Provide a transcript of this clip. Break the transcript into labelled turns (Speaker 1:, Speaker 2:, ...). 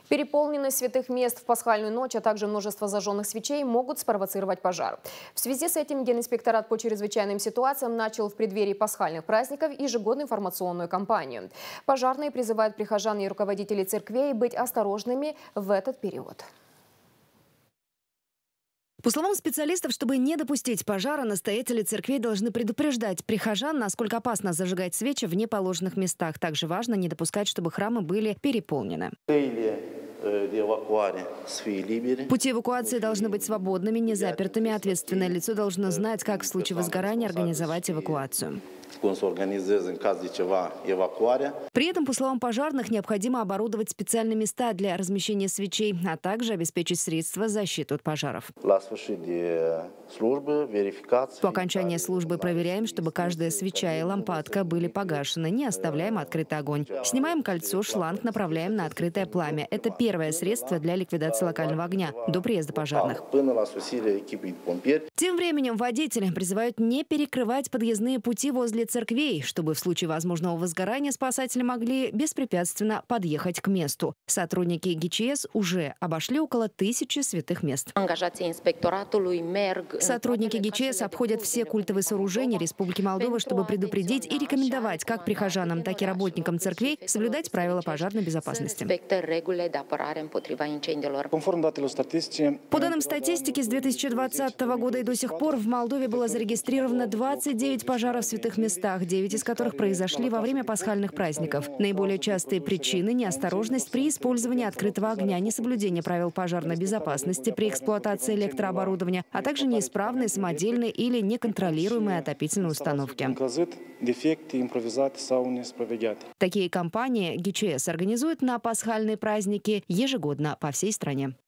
Speaker 1: Переполненность святых мест в пасхальную ночь, а также множество зажженных свечей могут спровоцировать пожар. В связи с этим Генинспекторат по чрезвычайным ситуациям начал в преддверии пасхальных праздников ежегодную информационную кампанию. Пожарные призывают прихожан и руководителей церквей быть осторожными в этот период.
Speaker 2: По словам специалистов, чтобы не допустить пожара, настоятели церквей должны предупреждать прихожан, насколько опасно зажигать свечи в неположенных местах. Также важно не допускать, чтобы храмы были переполнены. Пути эвакуации должны быть свободными, не запертыми. Ответственное лицо должно знать, как в случае возгорания организовать эвакуацию. При этом, по словам пожарных, необходимо оборудовать специальные места для размещения свечей, а также обеспечить средства защиты от пожаров. По окончании службы проверяем, чтобы каждая свеча и лампадка были погашены, не оставляем открытый огонь. Снимаем кольцо, шланг направляем на открытое пламя. Это первое средство для ликвидации локального огня до приезда пожарных. Тем временем водители призывают не перекрывать подъездные пути возле церквей, чтобы в случае возможного возгорания спасатели могли беспрепятственно подъехать к месту. Сотрудники ГЧС уже обошли около 1000 святых мест. Сотрудники ГЧС обходят все культовые сооружения Республики Молдова, чтобы предупредить и рекомендовать как прихожанам, так и работникам церквей соблюдать правила пожарной безопасности. По данным статистики, с 2020 года и до сих пор в Молдове было зарегистрировано 29 пожаров в святых местах, 9 из которых произошли во время пасхальных праздников. Наиболее частые причины – неосторожность при использовании открытого огня, несоблюдение правил пожарной безопасности при эксплуатации электрооборудования, а также неисправные, самодельные или неконтролируемые отопительные установки. Такие кампании ГЧС организует на пасхальные праздники ежегодно по всей стране.